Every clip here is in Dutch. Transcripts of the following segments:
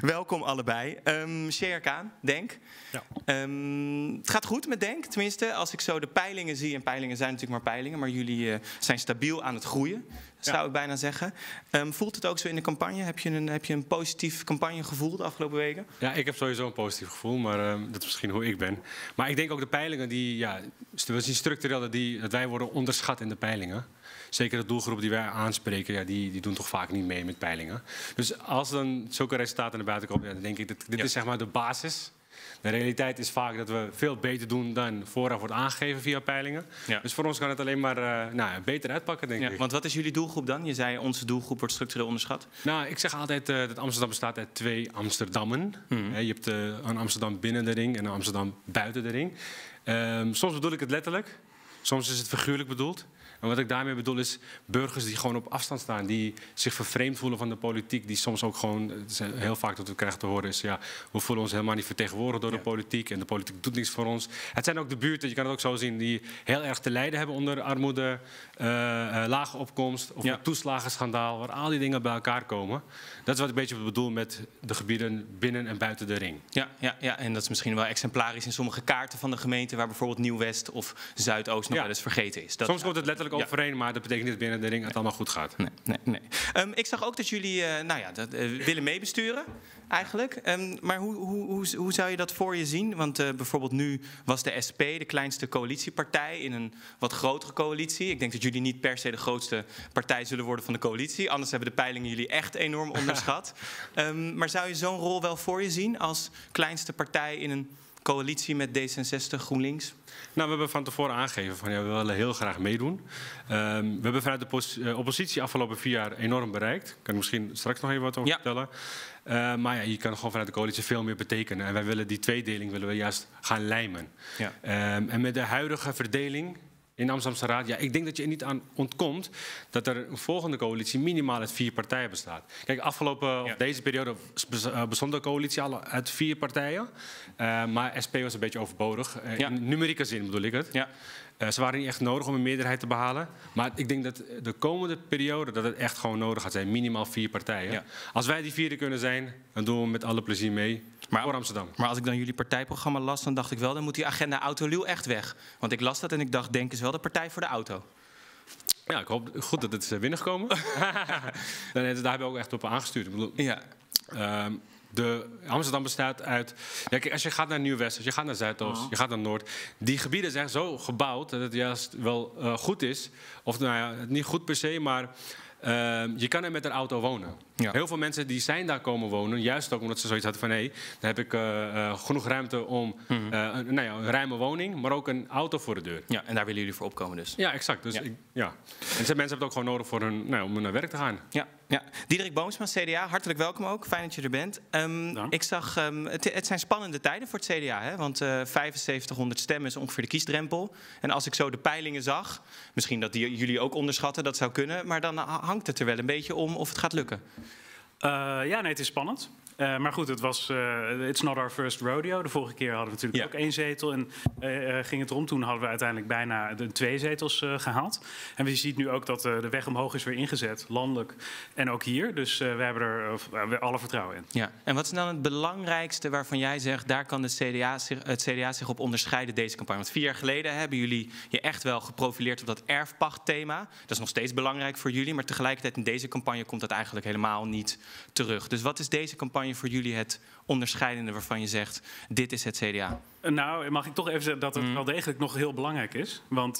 Welkom allebei. Sherkan, Denk. Ja. Het gaat goed met Denk, tenminste. Als ik zo de peilingen zie, en peilingen zijn natuurlijk maar peilingen, maar jullie zijn stabiel aan het groeien, zou ik bijna zeggen. Voelt het ook zo in de campagne? Heb je een positief campagnegevoel de afgelopen weken? Ja, ik heb sowieso een positief gevoel, maar dat is misschien hoe ik ben. Maar ik denk ook de peilingen, we zien structureel dat wij worden onderschat in de peilingen. Zeker de doelgroep die wij aanspreken, die doen toch vaak niet mee met peilingen. Dus als dan zulke resultaten naar buiten komen, dan denk ik dat dit is zeg maar de basis. De realiteit is vaak dat we veel beter doen dan vooraf wordt aangegeven via peilingen. Ja. Dus voor ons kan het alleen maar beter uitpakken, denk ik. Want wat is jullie doelgroep dan? Je zei onze doelgroep wordt structureel onderschat. Nou, ik zeg altijd dat Amsterdam bestaat uit 2 Amsterdammen. Je hebt een Amsterdam binnen de ring en een Amsterdam buiten de ring. Soms bedoel ik het letterlijk, soms is het figuurlijk bedoeld. En wat ik daarmee bedoel is burgers die gewoon op afstand staan, die zich vervreemd voelen van de politiek, die soms ook gewoon, heel vaak dat we krijgen te horen is, we voelen ons helemaal niet vertegenwoordigd door de politiek en de politiek doet niks voor ons. Het zijn ook de buurten, je kan het ook zo zien, die heel erg te lijden hebben onder armoede, lage opkomst of een toeslagenschandaal, waar al die dingen bij elkaar komen. Dat is wat ik een beetje bedoel met de gebieden binnen en buiten de ring. Ja, en dat is misschien wel exemplarisch in sommige kaarten van de gemeente, waar bijvoorbeeld Nieuw-West of Zuidoost nog wel eens vergeten is. Soms komt het letterlijk overeen, maar dat betekent niet dat binnen de ring het allemaal goed gaat. Nee. Ik zag ook dat jullie willen meebesturen, eigenlijk. Maar hoe zou je dat voor je zien? Want bijvoorbeeld nu was de SP de kleinste coalitiepartij in een wat grotere coalitie. Ik denk dat jullie niet per se de grootste partij zullen worden van de coalitie. Anders hebben de peilingen jullie echt enorm onderschat. Maar zou je zo'n rol wel voor je zien als kleinste partij in een coalitie met D66, GroenLinks? Nou, we hebben van tevoren aangegeven van we willen heel graag meedoen. We hebben vanuit de oppositie afgelopen 4 jaar enorm bereikt. Ik kan misschien straks nog even wat over vertellen. Maar je kan gewoon vanuit de coalitie veel meer betekenen. En wij willen die tweedeling juist gaan lijmen. Ja. En met de huidige verdeling in de Amsterdamse Raad, ik denk dat je er niet aan ontkomt dat er een volgende coalitie minimaal uit 4 partijen bestaat. Kijk, deze periode bestond de coalitie al uit 4 partijen. Maar SP was een beetje overbodig. In numerieke zin bedoel ik het. Ja. Ze waren niet echt nodig om een meerderheid te behalen. Maar ik denk dat de komende periode dat het echt gewoon nodig gaat zijn. Minimaal 4 partijen. Ja. Als wij die 4e kunnen zijn, dan doen we met alle plezier mee. Voor Amsterdam. Maar als ik dan jullie partijprogramma las, dan dacht ik wel, dan moet die agenda Autoluw echt weg. Want ik las dat en ik dacht, Denk is wel de partij voor de auto. Ja, ik hoop goed dat het is binnengekomen. Daar hebben we ook echt op aangestuurd. Ik bedoel, Amsterdam bestaat uit. Ja, kijk, als je gaat naar Nieuw-West, als je gaat naar Zuidoost, je gaat naar Noord. Die gebieden zijn zo gebouwd dat het juist wel goed is. Of niet goed per se, maar je kan er met een auto wonen. Ja. Heel veel mensen die zijn daar komen wonen, juist ook omdat ze zoiets hadden van dan heb ik genoeg ruimte om een ruime woning, maar ook een auto voor de deur. Ja, en daar willen jullie voor opkomen dus. Ja, exact. Dus En mensen hebben het ook gewoon nodig voor om naar werk te gaan. Ja. Diederik Boomsma, CDA, hartelijk welkom ook. Fijn dat je er bent. Ik zag, het zijn spannende tijden voor het CDA, hè? Want 7500 stemmen is ongeveer de kiesdrempel. En als ik zo de peilingen zag, misschien dat jullie ook onderschatten, dat zou kunnen, maar dan hangt het er wel een beetje om of het gaat lukken. Het is spannend. Maar goed, it's not our first rodeo. De vorige keer hadden we natuurlijk ook 1 zetel en ging het erom. Toen hadden we uiteindelijk bijna de 2 zetels gehaald. En je ziet nu ook dat de weg omhoog is weer ingezet, landelijk en ook hier. Dus we hebben er alle vertrouwen in. Ja. En wat is dan het belangrijkste waarvan jij zegt, daar kan het CDA zich op onderscheiden deze campagne? Want 4 jaar geleden hebben jullie je echt wel geprofileerd op dat erfpachtthema. Dat is nog steeds belangrijk voor jullie, maar tegelijkertijd in deze campagne komt dat eigenlijk helemaal niet terug. Dus wat is deze campagne voor jullie het onderscheidende waarvan je zegt, dit is het CDA? Nou, mag ik toch even zeggen dat het wel degelijk nog heel belangrijk is. Want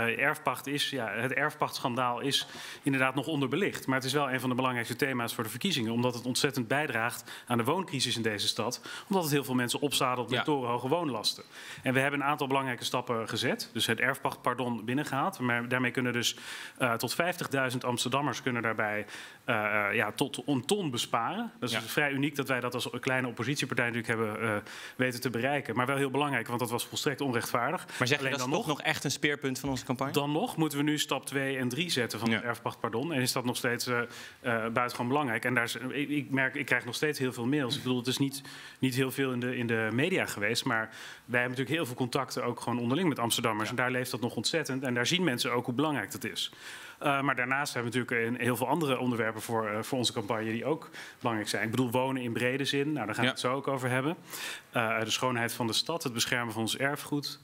het erfpachtschandaal is inderdaad nog onderbelicht. Maar het is wel een van de belangrijkste thema's voor de verkiezingen. Omdat het ontzettend bijdraagt aan de wooncrisis in deze stad. Omdat het heel veel mensen opzadelt met torenhoge woonlasten. En we hebben een aantal belangrijke stappen gezet. Dus het erfpachtpardon binnengehaald. Maar daarmee kunnen dus tot 50.000 Amsterdammers kunnen daarbij tot een ton besparen. Dat is vrij uniek dat wij dat als kleine oppositiepartij natuurlijk hebben weten te bereiken. Maar wel heel belangrijk, want dat was volstrekt onrechtvaardig. Maar zeg je dat is toch nog echt een speerpunt van onze campagne? Dan nog moeten we nu stap 2 en 3 zetten van het erfpachtpardon. En is dat nog steeds buitengewoon belangrijk. En ik krijg nog steeds heel veel mails. Ik bedoel, het is niet heel veel in de media geweest. Maar wij hebben natuurlijk heel veel contacten ook gewoon onderling met Amsterdammers. En daar leeft dat nog ontzettend. En daar zien mensen ook hoe belangrijk dat is. Maar daarnaast hebben we natuurlijk heel veel andere onderwerpen voor onze campagne die ook belangrijk zijn. Ik bedoel, wonen in brede zin, nou, daar gaan we het zo ook over hebben. De schoonheid van de stad, het beschermen van ons erfgoed.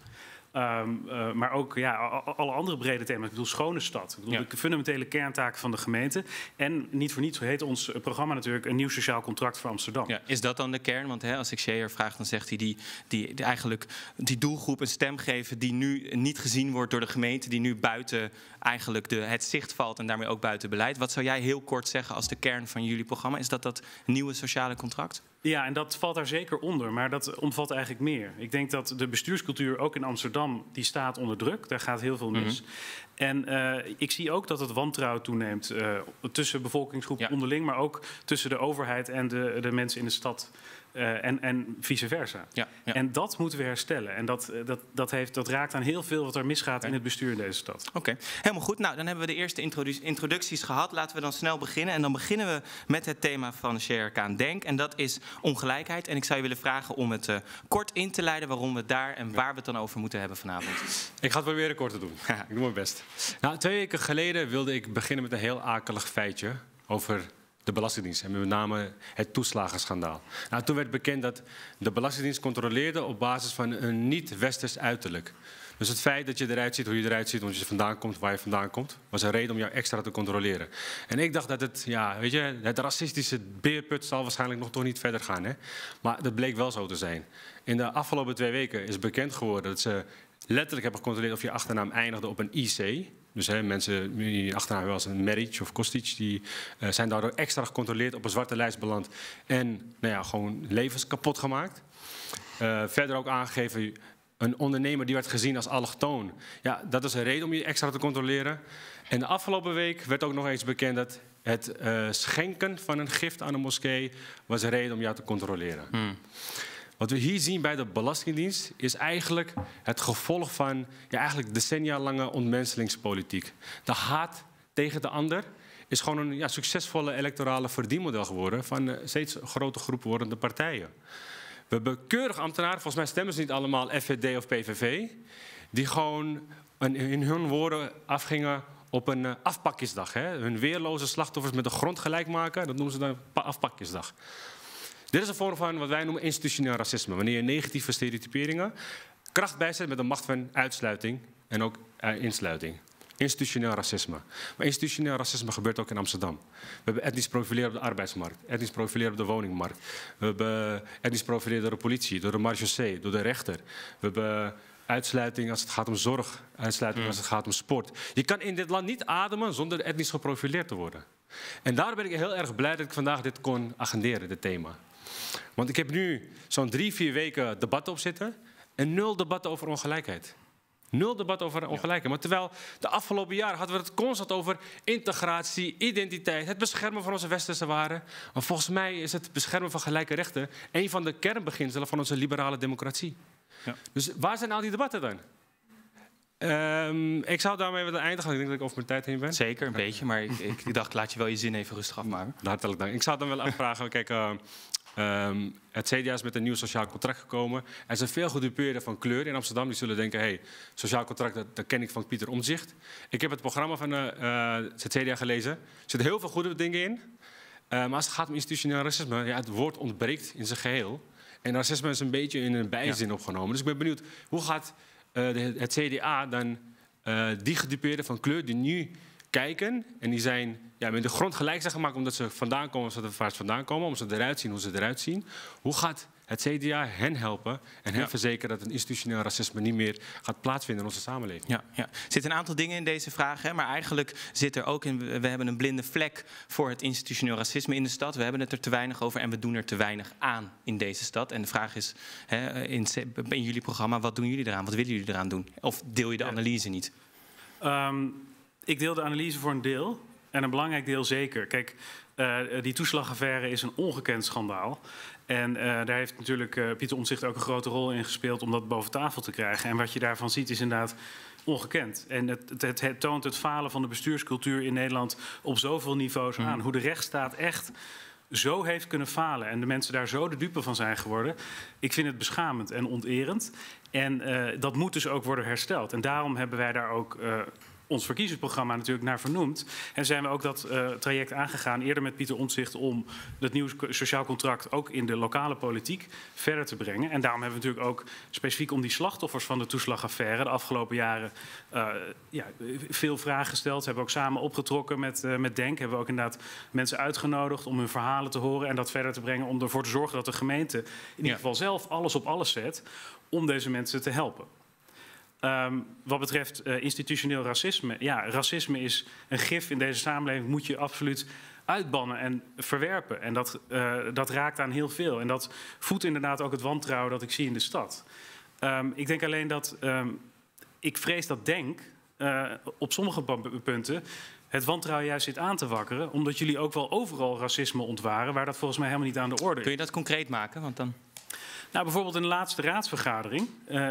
Maar ook alle andere brede thema's. Ik bedoel, schone stad. Ik bedoel, de fundamentele kerntaken van de gemeente. En niet voor niets heet ons programma natuurlijk een nieuw sociaal contract voor Amsterdam. Ja, is dat dan de kern? Want als ik Scheer vraag, dan zegt hij eigenlijk die doelgroep een stem geven die nu niet gezien wordt door de gemeente, die nu buiten eigenlijk het zicht valt en daarmee ook buiten beleid. Wat zou jij heel kort zeggen als de kern van jullie programma? Is dat nieuwe sociale contract? Ja, en dat valt daar zeker onder, maar dat omvat eigenlijk meer. Ik denk dat de bestuurscultuur ook in Amsterdam, die staat onder druk. Daar gaat heel veel mis. En ik zie ook dat het wantrouwen toeneemt tussen bevolkingsgroepen onderling, maar ook tussen de overheid en de mensen in de stad. En vice versa. Ja. En dat moeten we herstellen. En dat raakt aan heel veel wat er misgaat in het bestuur in deze stad. Oké, helemaal goed. Nou, dan hebben we de eerste introducties gehad. Laten we dan snel beginnen. En dan beginnen we met het thema van Scheer Kaan Denk. En dat is ongelijkheid. En ik zou je willen vragen om het kort in te leiden waarom we het daar en waar we het dan over moeten hebben vanavond. Ik ga het proberen kort te doen. Ik doe mijn best. Nou, 2 weken geleden wilde ik beginnen met een heel akelig feitje over de Belastingdienst en met name het toeslagenschandaal. Nou, toen werd bekend dat de Belastingdienst controleerde op basis van een niet-westers uiterlijk. Dus het feit dat je eruit ziet, hoe je eruit ziet, omdat je vandaan komt, waar je vandaan komt, was een reden om jou extra te controleren. En ik dacht dat het racistische beerput zal waarschijnlijk nog toch niet verder gaan. Hè? Maar dat bleek wel zo te zijn. In de afgelopen 2 weken is bekend geworden dat ze letterlijk hebben gecontroleerd of je achternaam eindigde op een IC. Dus mensen die achternaam wel als een Meric of Kostic, die zijn daardoor extra gecontroleerd, op een zwarte lijst beland en gewoon levens kapot gemaakt. Verder ook aangegeven, een ondernemer die werd gezien als allochtoon. Ja, dat is een reden om je extra te controleren. En de afgelopen week werd ook nog eens bekend dat het schenken van een gift aan een moskee was een reden om jou te controleren. Wat we hier zien bij de Belastingdienst is eigenlijk het gevolg van eigenlijk decennia lange ontmenselingspolitiek. De haat tegen de ander is gewoon een succesvolle electorale verdienmodel geworden van een steeds grote groep wordende partijen. We hebben keurig ambtenaren, volgens mij stemmen ze niet allemaal FVD of PVV, die gewoon in hun woorden afgingen op een afpakjesdag. Hè? Hun weerloze slachtoffers met de grond gelijk maken, dat noemen ze dan afpakjesdag. Dit is een vorm van wat wij noemen institutioneel racisme. Wanneer je negatieve stereotyperingen kracht bijzet met een macht van uitsluiting en ook insluiting. Institutioneel racisme. Maar institutioneel racisme gebeurt ook in Amsterdam. We hebben etnisch profileren op de arbeidsmarkt, etnisch profileren op de woningmarkt. We hebben etnisch profileren door de politie, door de marechaussee, door de rechter. We hebben uitsluiting als het gaat om zorg, uitsluiting als het gaat om sport. Je kan in dit land niet ademen zonder etnisch geprofileerd te worden. En daar ben ik heel erg blij dat ik vandaag dit kon agenderen, dit thema. Want ik heb nu zo'n 3-4 weken debatten op zitten en 0 debatten over ongelijkheid. 0 debat over ongelijkheid. Maar terwijl de afgelopen jaren hadden we het constant over integratie, identiteit, het beschermen van onze westerse waarden. Maar volgens mij is het beschermen van gelijke rechten een van de kernbeginselen van onze liberale democratie. Ja. Dus waar zijn al die debatten dan? Ik zou daarmee met een eindigen. Ik denk dat ik over mijn tijd heen ben. Zeker, een beetje. Maar ik dacht, laat je wel je zin even rustig afmaken. Hartelijk dank. Ik zou dan wel afvragen. Kijk, het CDA is met een nieuw sociaal contract gekomen. Er zijn veel gedupeerden van kleur in Amsterdam. Die zullen denken, hey, sociaal contract, dat ken ik van Pieter Omtzigt. Ik heb het programma van het CDA gelezen. Er zitten heel veel goede dingen in. Maar als het gaat om institutioneel racisme, het woord ontbreekt in zijn geheel. En racisme is een beetje in een bijzin opgenomen. Dus ik ben benieuwd, hoe gaat het CDA dan die gedupeerden van kleur die nu kijken en die zijn met de grond gelijk zijn gemaakt omdat ze vandaan komen, waar ze vandaan komen, omdat ze eruit zien hoe ze eruit zien. Hoe gaat het CDA hen helpen en hen verzekeren dat een institutioneel racisme niet meer gaat plaatsvinden in onze samenleving? Ja. Er zitten een aantal dingen in deze vraag, hè, maar eigenlijk zit er ook in, we hebben een blinde vlek voor het institutioneel racisme in de stad. We hebben het er te weinig over en we doen er te weinig aan in deze stad. En de vraag is, in jullie programma, wat doen jullie eraan? Wat willen jullie eraan doen? Of deel je de analyse niet? Ik deel de analyse voor een deel. En een belangrijk deel zeker. Kijk, die toeslagaffaire is een ongekend schandaal. En daar heeft natuurlijk Pieter Omtzigt ook een grote rol in gespeeld om dat boven tafel te krijgen. En wat je daarvan ziet is inderdaad ongekend. En het toont het falen van de bestuurscultuur in Nederland op zoveel niveaus aan. Hoe de rechtsstaat echt zo heeft kunnen falen en de mensen daar zo de dupe van zijn geworden. Ik vind het beschamend en onterend. En dat moet dus ook worden hersteld. En daarom hebben wij daar ook ons verkiezingsprogramma natuurlijk naar vernoemd. En zijn we ook dat traject aangegaan, eerder met Pieter Omtzigt, om het nieuwe sociaal contract ook in de lokale politiek verder te brengen. En daarom hebben we natuurlijk ook specifiek om die slachtoffers van de toeslagaffaire de afgelopen jaren veel vragen gesteld. We hebben ook samen opgetrokken met DENK. Hebben we ook inderdaad mensen uitgenodigd om hun verhalen te horen en dat verder te brengen, om ervoor te zorgen dat de gemeente in ieder geval zelf alles op alles zet om deze mensen te helpen. Wat betreft institutioneel racisme. Ja, racisme is een gif in deze samenleving. Moet je absoluut uitbannen en verwerpen. En dat raakt aan heel veel. En dat voedt inderdaad ook het wantrouwen dat ik zie in de stad. Ik denk alleen dat... ik vrees dat DENK op sommige punten het wantrouwen juist zit aan te wakkeren. Omdat jullie ook wel overal racisme ontwaren, waar dat volgens mij helemaal niet aan de orde is. Kun je dat concreet maken? Want dan... Nou, bijvoorbeeld in de laatste raadsvergadering.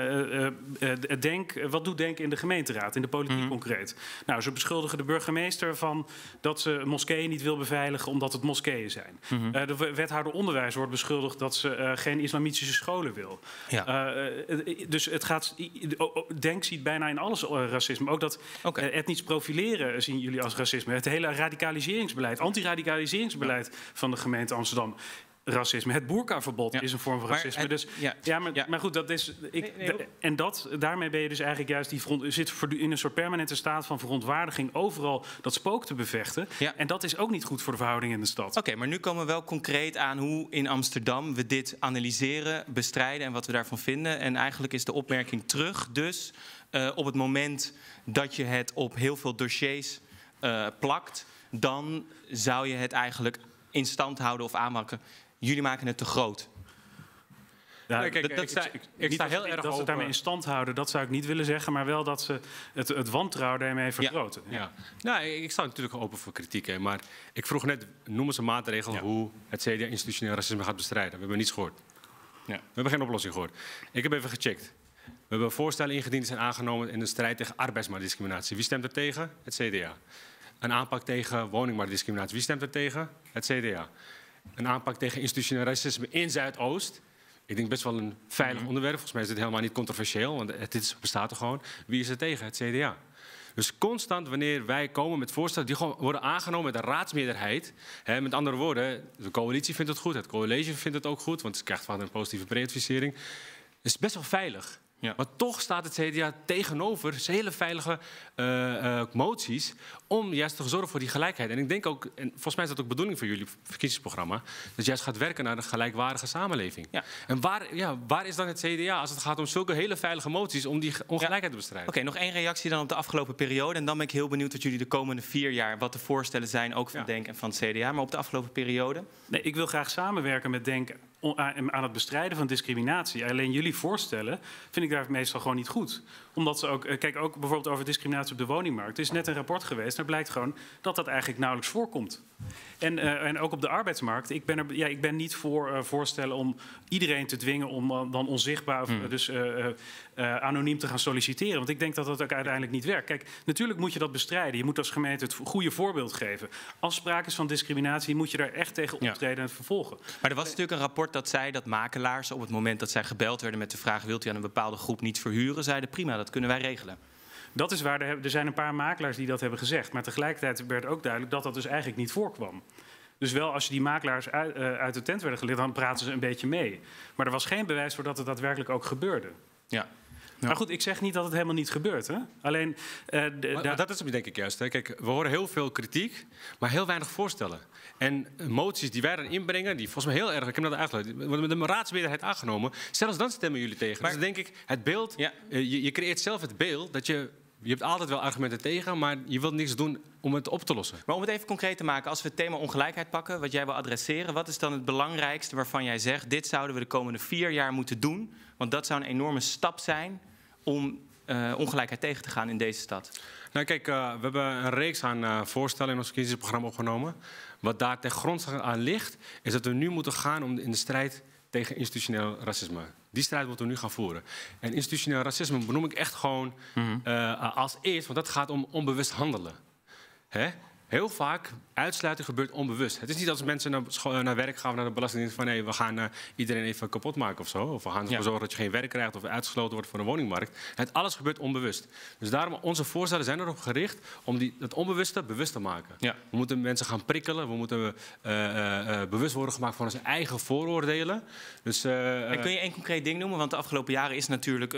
Wat doet DENK in de gemeenteraad, in de politiek concreet? Nou, ze beschuldigen de burgemeester van dat ze moskeeën niet wil beveiligen omdat het moskeeën zijn. De wethouder onderwijs wordt beschuldigd dat ze geen islamitische scholen wil. Ja. Dus het gaat. DENK ziet bijna in alles racisme. Ook dat etnisch profileren zien jullie als racisme. Het hele radicaliseringsbeleid, antiradicaliseringsbeleid van de gemeente Amsterdam. Racisme. Het boerkaverbod is een vorm van racisme. Maar goed, dat is... daarmee ben je dus eigenlijk juist... zit in een soort permanente staat van verontwaardiging overal dat spook te bevechten. Ja. En dat is ook niet goed voor de verhouding in de stad. Oké, maar nu komen we wel concreet aan hoe in Amsterdam we dit analyseren, bestrijden en wat we daarvan vinden. En eigenlijk is de opmerking terug. Dus op het moment dat je het op heel veel dossiers plakt, dan zou je het eigenlijk in stand houden of aanmaken. Jullie maken het te groot. Ja, ik sta heel erg dat ze het daarmee in stand houden, dat zou ik niet willen zeggen, maar wel dat ze het wantrouwen daarmee vergroten. Ja. Nou, ik sta natuurlijk open voor kritiek, maar ik vroeg net, noem eens een maatregel hoe het CDA institutioneel racisme gaat bestrijden. We hebben niets gehoord. Ja. We hebben geen oplossing gehoord. Ik heb even gecheckt. We hebben voorstellen ingediend die zijn aangenomen in de strijd tegen arbeidsmarktdiscriminatie. Wie stemt er tegen? Het CDA. Een aanpak tegen woningmarktdiscriminatie. Wie stemt er tegen? Het CDA. Een aanpak tegen institutioneel racisme in Zuidoost. Ik denk best wel een veilig onderwerp. Volgens mij is dit helemaal niet controversieel, want dit bestaat er gewoon. Wie is er tegen? Het CDA. Dus constant wanneer wij komen met voorstellen die gewoon worden aangenomen met een raadsmeerderheid. Met andere woorden, de coalitie vindt het goed, het college vindt het ook goed, want het krijgt vaak een positieve pre-advisering. Het is best wel veilig. Ja. Maar toch staat het CDA tegenover hele veilige moties om juist te zorgen voor die gelijkheid. En ik denk ook, en volgens mij is dat ook bedoeling voor jullie verkiezingsprogramma, dat je juist gaat werken naar een gelijkwaardige samenleving. Ja. En waar is dan het CDA als het gaat om zulke hele veilige moties om die ongelijkheid te bestrijden? Oké, nog één reactie dan op de afgelopen periode. En dan ben ik heel benieuwd wat jullie de komende 4 jaar, wat de voorstellen zijn, ook van DENK en van het CDA. Maar op de afgelopen periode? Nee, ik wil graag samenwerken met DENK aan het bestrijden van discriminatie. Alleen jullie voorstellen vind ik daar meestal gewoon niet goed. Omdat ze ook, kijk ook bijvoorbeeld over discriminatie op de woningmarkt. Er is net een rapport geweest, daar blijkt gewoon dat dat eigenlijk nauwelijks voorkomt. En ook op de arbeidsmarkt. Ik ben niet voor voorstellen om iedereen te dwingen om dan onzichtbaar, dus anoniem te gaan solliciteren. Want ik denk dat dat ook uiteindelijk niet werkt. Kijk, natuurlijk moet je dat bestrijden. Je moet als gemeente het goede voorbeeld geven. Als sprake is van discriminatie, moet je daar echt tegen optreden en het vervolgen. Maar er was natuurlijk een rapport dat zei dat makelaars op het moment dat zij gebeld werden met de vraag: wilt u aan een bepaalde groep niet verhuren, zeiden prima, dat kunnen wij regelen. Dat is waar er zijn een paar makelaars die dat hebben gezegd. Maar tegelijkertijd werd ook duidelijk dat dat dus eigenlijk niet voorkwam. Dus wel als je die makelaars uit de tent werden geleerd, dan praten ze een beetje mee. Maar er was geen bewijs voor dat het daadwerkelijk ook gebeurde. Ja. Maar goed, ik zeg niet dat het helemaal niet gebeurt. Hè? Alleen, dat is het denk ik juist. Hè. Kijk, we horen heel veel kritiek, maar heel weinig voorstellen. En moties die wij dan inbrengen, die volgens mij heel erg, ik heb dat uitgelegd, worden met een raadsmeerderheid aangenomen. Zelfs dan stemmen jullie tegen. Maar, dus dan denk ik, het beeld, je creëert zelf het beeld dat je hebt altijd wel argumenten tegen, maar je wilt niks doen om het op te lossen. Maar om het even concreet te maken, als we het thema ongelijkheid pakken, wat jij wil adresseren, wat is dan het belangrijkste waarvan jij zegt, dit zouden we de komende 4 jaar moeten doen? Want dat zou een enorme stap zijn om ongelijkheid tegen te gaan in deze stad. Nou kijk, we hebben een reeks aan voorstellen in ons verkiezingsprogramma opgenomen. Wat daar ten grondslag aan ligt, is dat we nu moeten gaan in de strijd tegen institutioneel racisme. Die strijd moeten we nu gaan voeren. En institutioneel racisme benoem ik echt gewoon als eerst, want dat gaat om onbewust handelen. Hè? heel vaak uitsluiting gebeurt onbewust. Het is niet als mensen naar werk gaan, naar de Belastingdienst van we gaan iedereen even kapot maken of zo. Of we gaan ervoor zorgen dat je geen werk krijgt of uitgesloten wordt van de woningmarkt. Alles gebeurt onbewust. Dus daarom, onze voorstellen zijn erop gericht om het onbewuste bewust te maken. Ja. We moeten mensen gaan prikkelen. We moeten bewust worden gemaakt van onze eigen vooroordelen. Dus, kun je één concreet ding noemen? Want de afgelopen jaren is natuurlijk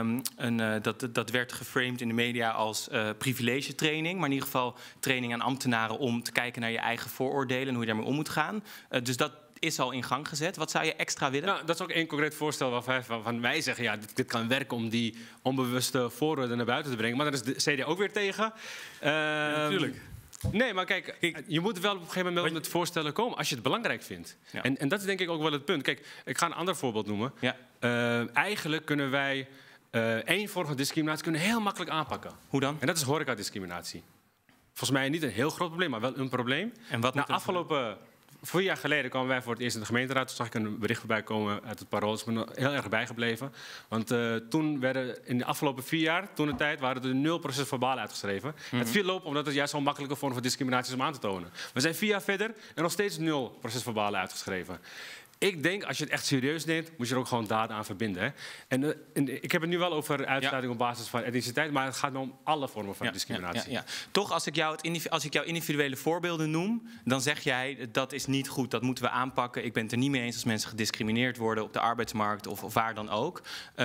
dat werd geframed in de media als privilegetraining. Maar in ieder geval training aan ambtenaren om te kijken naar je eigen vooroordelen en hoe je daarmee om moet gaan. Dus dat is al in gang gezet. Wat zou je extra willen? Nou, dat is ook één concreet voorstel waarvan wij zeggen... ja, dit kan werken om die onbewuste vooroordelen naar buiten te brengen. Maar daar is de CDA ook weer tegen. Natuurlijk. Nee, maar kijk, je moet wel op een gegeven moment met voorstellen komen als je het belangrijk vindt. Ja. En dat is denk ik ook wel het punt. Kijk, ik ga een ander voorbeeld noemen. Ja. Eigenlijk kunnen wij één vorm van discriminatie heel makkelijk aanpakken. Hoe dan? En dat is horecadiscriminatie. Volgens mij niet een heel groot probleem, maar wel een probleem. En wat afgelopen 4 jaar geleden kwamen wij voor het eerst in de gemeenteraad. Toen zag ik een bericht voorbij komen uit het Parool. Dat is me heel erg bijgebleven. Want toen werden in de afgelopen 4 jaar, toen de tijd, waren er 0 procesverbaal uitgeschreven. Het viel op omdat het juist zo'n makkelijke vorm van discriminatie is om aan te tonen. We zijn 4 jaar verder en nog steeds 0 procesverbaal uitgeschreven. Ik denk, als je het echt serieus neemt, moet je er ook gewoon daden aan verbinden. Hè? En ik heb het nu wel over uitsluiting op basis van etniciteit, maar het gaat me om alle vormen van discriminatie. Ja. Toch, als ik jouw individuele voorbeelden noem, dan zeg jij, dat is niet goed, dat moeten we aanpakken. Ik ben het er niet mee eens als mensen gediscrimineerd worden op de arbeidsmarkt of waar dan ook.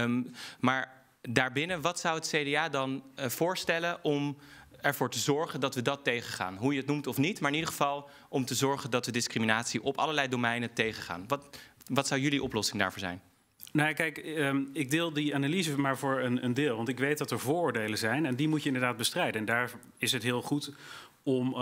Maar daarbinnen, wat zou het CDA dan voorstellen om ervoor te zorgen dat we dat tegengaan? Hoe je het noemt of niet, maar in ieder geval om te zorgen dat we discriminatie op allerlei domeinen tegengaan. Wat zou jullie oplossing daarvoor zijn? Nou, kijk, ik deel die analyse maar voor een deel. Want ik weet dat er vooroordelen zijn en die moet je inderdaad bestrijden. En daar is het heel goed om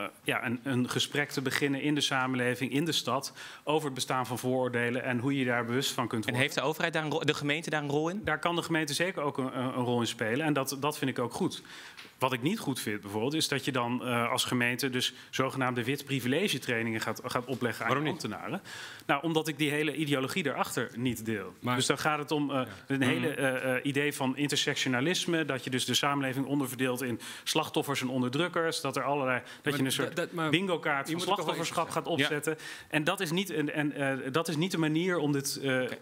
een gesprek te beginnen in de samenleving, in de stad, over het bestaan van vooroordelen en hoe je daar bewust van kunt worden. En heeft de overheid de gemeente daar een rol in? Daar kan de gemeente zeker ook een rol in spelen en dat vind ik ook goed. Wat ik niet goed vind bijvoorbeeld, is dat je dan als gemeente dus zogenaamde wit privilege trainingen gaat opleggen aan ambtenaren. Nou, omdat ik die hele ideologie daarachter niet deel. Maar, dus dan gaat het om een hele idee van intersectionalisme, dat je dus de samenleving onderverdeelt in slachtoffers en onderdrukkers, dat je een soort bingo-kaart van slachtofferschap gaat opzetten. Ja. En dat is niet de manier om dit...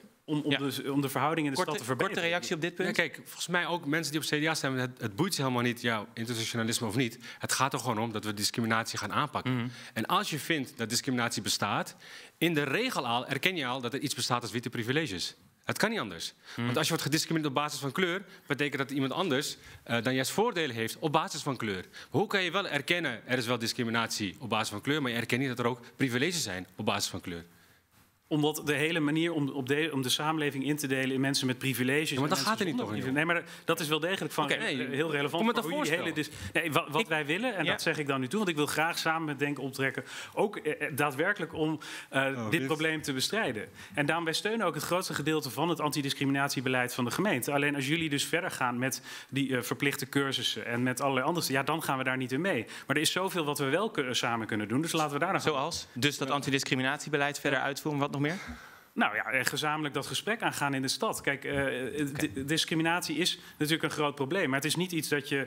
Om de verhouding in de stad te verbeteren. Korte reactie op dit punt? Ja, kijk, volgens mij ook mensen die op CDA stemmen, het boeit ze helemaal niet, jouw intersectionalisme of niet. Het gaat er gewoon om dat we discriminatie gaan aanpakken. En als je vindt dat discriminatie bestaat, in de regel erken je al dat er iets bestaat als witte privileges. Het kan niet anders. Want als je wordt gediscrimineerd op basis van kleur, betekent dat iemand anders dan juist voordelen heeft op basis van kleur. Maar hoe kan je wel erkennen, er is wel discriminatie op basis van kleur, maar je erkent niet dat er ook privileges zijn op basis van kleur? Omdat de hele manier om de samenleving in te delen in mensen met privileges... Ja, maar dat gaat er niet toch in. Nee, maar dat is wel degelijk van heel relevant. Kom met een voorstel. Wat wij willen, en dat zeg ik dan nu toe... want ik wil graag samen met Denk optrekken... ook daadwerkelijk om dit probleem te bestrijden. En daarom, wij steunen ook het grootste gedeelte van het antidiscriminatiebeleid van de gemeente. Alleen als jullie dus verder gaan met die verplichte cursussen... en met allerlei andere... dan gaan we daar niet in mee. Maar er is zoveel wat we wel samen kunnen doen, dus laten we daar nog... Zoals? Dus dat antidiscriminatiebeleid verder uitvoeren, wat nog meer? Nou ja, gezamenlijk dat gesprek aangaan in de stad. Kijk, discriminatie is natuurlijk een groot probleem. Maar het is niet iets dat je...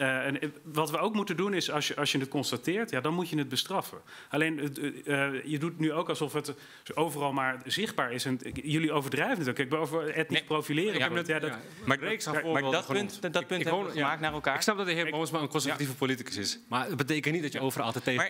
wat we ook moeten doen is, als je het constateert... dan moet je het bestraffen. Alleen, je doet nu ook alsof het overal maar zichtbaar is. En jullie overdrijven het ook. Kijk, over etnisch profileren... Maar dat punt hebben we gemaakt naar elkaar. Ik snap dat de heer Boomsma een conservatieve politicus is. Maar dat betekent niet dat je overal altijd tegen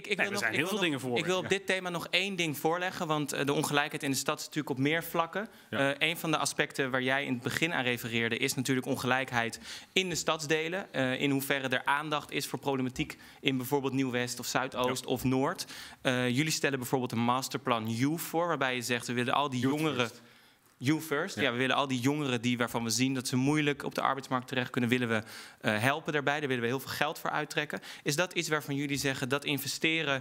bent. Ik wil op dit thema nog één ding voorleggen. Want de ongelijkheid in de stad is natuurlijk op meer vlakken. Een van de aspecten waar jij in het begin aan refereerde... is natuurlijk ongelijkheid in de stadsdelen. In hoeverre er aandacht is voor problematiek... in bijvoorbeeld Nieuw-West of Zuidoost of Noord. Jullie stellen bijvoorbeeld een masterplan Youth voor... waarbij je zegt, we willen al die jongeren... You First. Ja, we willen al die jongeren waarvan we zien dat ze moeilijk op de arbeidsmarkt terecht kunnen... willen we helpen daarbij. Daar willen we heel veel geld voor uittrekken. Is dat iets waarvan jullie zeggen dat investeren